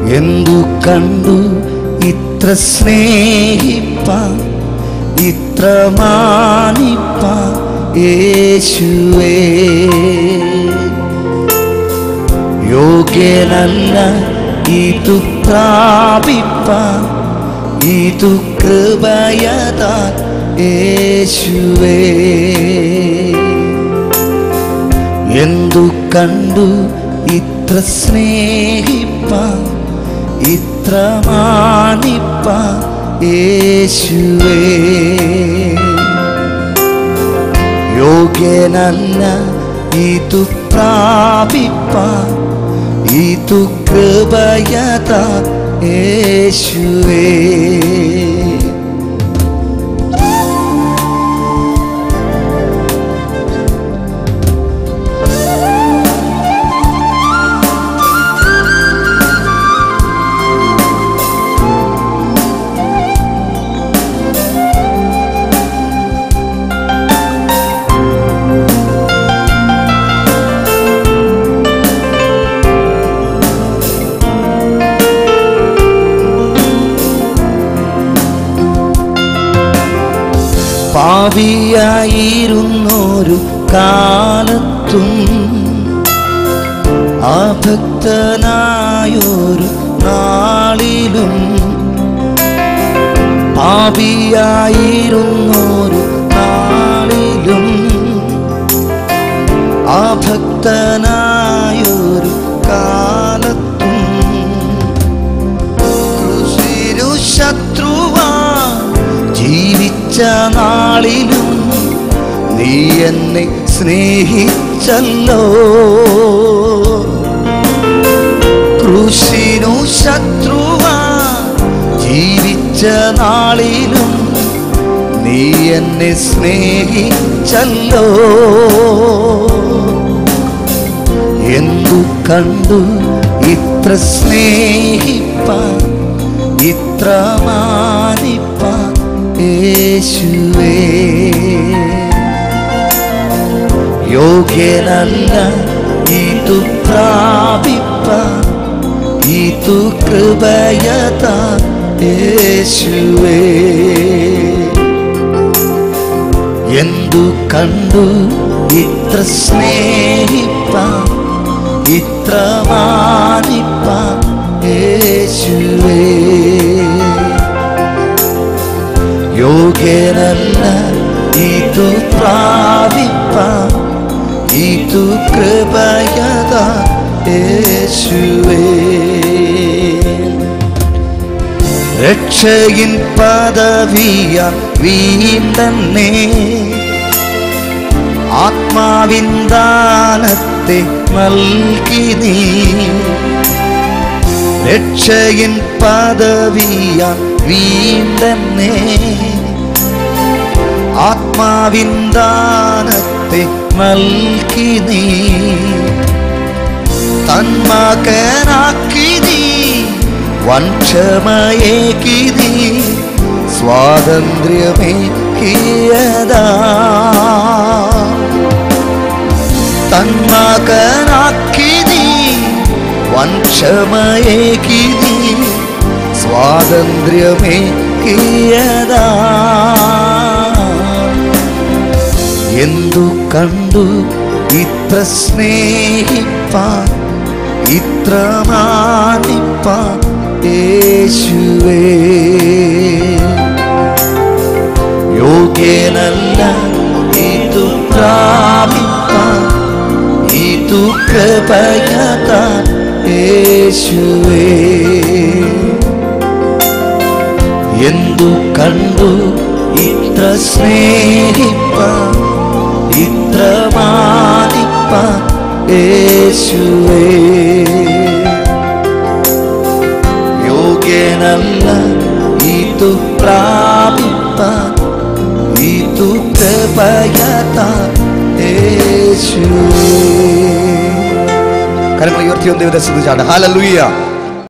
എന്തു കണ്ടു ഇത്ര സ്നേഹിപ്പാൻ, ഇത്ര മാനിപ്പാൻ യേശുവേ. യോഗ്യനല്ല ഇതു പ്രാപിപ്പാൻ, ഇതു കൃപയതാൻ യേശുവേ. എന്തു കണ്ടു ഇത്ര സ്നേഹിപ്പാൻ, ഇത്ര മാനിപ്പാൻ യേശുവേ. യോഗ്യനല്ല ഇതു പ്രാപിപ്പാൻ, ഇതു കൃപയതാൻ യേശുവേ. പാപിയായിരുന്നൊരു കാലത്തും അഭക്തനായൊരു നാളിലും, പാപിയായിരുന്നൊരു നാളിലും അഭക്തനായൊരു കാലത്തും ക്രൂശിനു ശത്രുവാ ജീവിച്ച നാളിലും നീ എന്നെ സ്നേഹിച്ചല്ലോ. ക്രൂശിനു ശത്രുവാ ജീവിച്ച നാളിലും നീ എന്നെ സ്നേഹിച്ചല്ലോ. എന്തു കണ്ടു ഇത്ര സ്നേഹിപ്പാൻ, ഇത്ര മാനിപ്പാൻ യേശുവേ. യോഗ്യനല്ല ഇതു പ്രാപിപ്പാൻ, ഇതു കൃപയതാൻ യേശുവേ. എന്തു കണ്ടു ഇത്ര സ്നേഹിപ്പാൻ, ഇത്ര മാനിപ്പാൻ യേശുവേ. യോഗ്യനല്ല ഇതു പ്രാപിപ്പാൻ, ഇതു കൃപയതാൻ യേശുവേ. രക്ഷയിൻ പദവിയാൽ വീണ്ടെന്നെ ആത്മാവിൻ ദാനത്തെ നൽകി നീ. രക്ഷയിൻ പദവിയാൽ വീണ്ടെന്നെ ആത്മാവിൻ ദാനത്തെ നൽകി നീ. തന്മകനാക്കി നീ വൻക്ഷമയേകി നീ സ്വാതന്ത്ര്യമേകിയതാ. തന്മകനാക്കി നീ വൻക്ഷമയേകി നീ സ്വാതന്ത്ര്യമേകിയതാ. എന്തു കണ്ടു ഇത്ര സ്നേഹിപ്പാൻ, ഇത്ര മാനിപ്പാൻ യേശുവേ. യോഗ്യനല്ല ഇതു പ്രാപിപ്പാൻ, ഇതു കൃപയതാൻ യേശുവേ. എന്തു കണ്ടു ഇത്ര സ്നേഹിപ്പാൻ, ഇത്ര മാനിപ്പാൻ യേശുവേ. യോഗ്യനല്ല ഇതു പ്രാപിപ്പാൻ, ഇതു കൃപയതാൻ യേശുവേ. കരങ്ങൾ ഉയർത്തി ഒന്ന് ദൈവത്തെ സ്തുതിച്ചാട്ടെ. ഹല്ലേലൂയ.